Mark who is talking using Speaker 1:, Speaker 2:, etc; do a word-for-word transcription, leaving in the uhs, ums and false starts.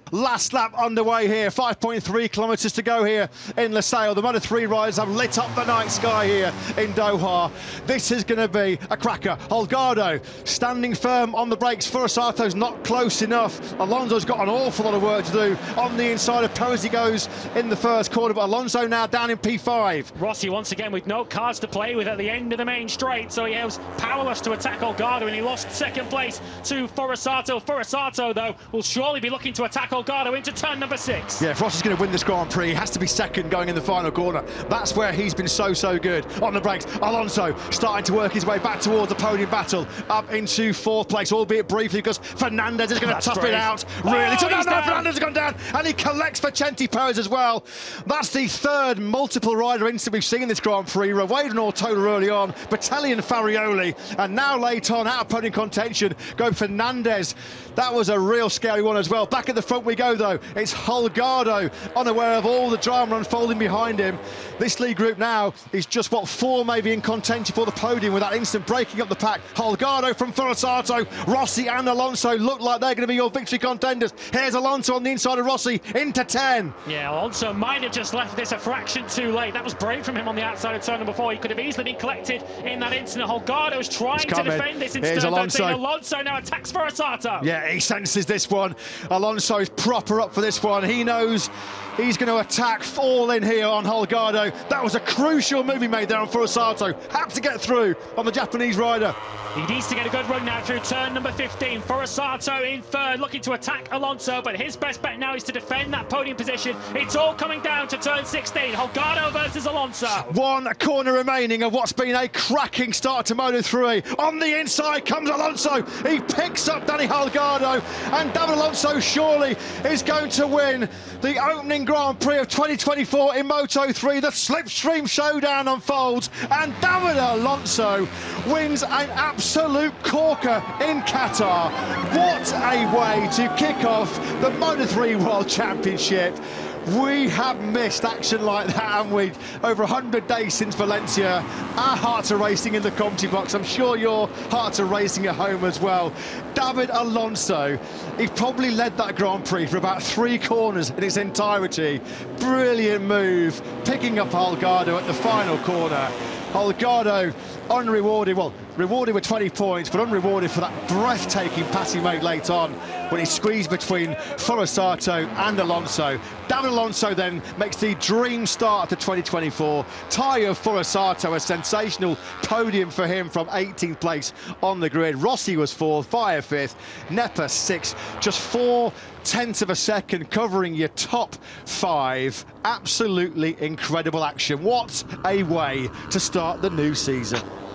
Speaker 1: Last lap underway here, five point three kilometres to go here in Losail. The Moto three riders have lit up the night sky here in Doha. This is going to be a cracker. Holgado standing firm on the brakes. Forosato's not close enough. Alonso's got an awful lot of work to do on the inside of Posey goes in the first corner, but Alonso now down in P five.
Speaker 2: Rossi once again with no cards to play with at the end of the main straight, so he was powerless to attack Holgado, and he lost second place to Forosato. Forosato, though, will surely be looking to attack Holgado into turn number six.
Speaker 1: Yeah, if Rossi's going to win this Grand Prix, he has to be second going in the final corner. That's where he's been so, so good. On the brakes, Alonso starting to work his way back towards the podium battle, up into fourth place, albeit briefly, because Fernandez is going to tough brave. it out. Really,
Speaker 2: oh,
Speaker 1: so no, no,
Speaker 2: down.
Speaker 1: Fernandez has gone down, and he collects for Vicente Perez as well. That's the third multiple rider incident we've seen in this Grand Prix. Rawade and Ortola early on, Bertelli and Farioli, and now late on, out of podium contention, going Fernandez. That was a real scary one as well. Back at the front we go, though. It's Holgado, unaware of all the drama unfolding behind him. This lead group now is just, what, four maybe in contention for the podium with that instant breaking up the pack. Holgado from Forosato, Rossi and Alonso look like they're going to be your victory contenders. Here's Alonso on the inside of Rossi into ten.
Speaker 2: Yeah, Alonso might have just left this a fraction too late. That was brave from him on the outside of turn number four. He could have easily been collected in that incident. Holgado's trying to defend this in
Speaker 1: Here's
Speaker 2: turn
Speaker 1: Alonso.
Speaker 2: thirteen. Alonso now attacks Forosato.
Speaker 1: Yeah, he senses this one. Alonso is proper up for this one. He knows he's going to attack all in here on Holgado. That was a crucial move he made there on Forosato. Had to get through on the Japanese rider.
Speaker 2: He needs to get a good run now through turn number fifteen. Forosato in third, looking to attack Alonso, but his best bet now is to defend that podium position. It's all coming down to turn sixteen. Holgado versus Alonso.
Speaker 1: One corner remaining of what's been a cracking start to Moto three. On the inside comes Alonso. He picks up Danny Holgado, and David Alonso surely is going to win the opening Grand Prix of twenty twenty-four in Moto three. The Slipstream Showdown unfolds, and David Alonso wins an absolute corker in Qatar. What a way to kick off the Moto three World Championship. We have missed action like that, haven't we? Over one hundred days since Valencia. Our hearts are racing in the commentary box. I'm sure your hearts are racing at home as well. David Alonso, he probably led that Grand Prix for about three corners in its entirety. Brilliant move, picking up Holgado at the final corner. Holgado unrewarded, well, rewarded with twenty points, but unrewarded for that breathtaking pass he made late on when he squeezed between Forosato and Alonso. David Alonso then makes the dream start to twenty twenty-four. Tayo Forosato, a sensational podium for him from eighteenth place on the grid. Rossi was fourth, Fire fifth, Nepa sixth, just four tenths of a second covering your top five. Absolutely incredible action. What a way to start the new season.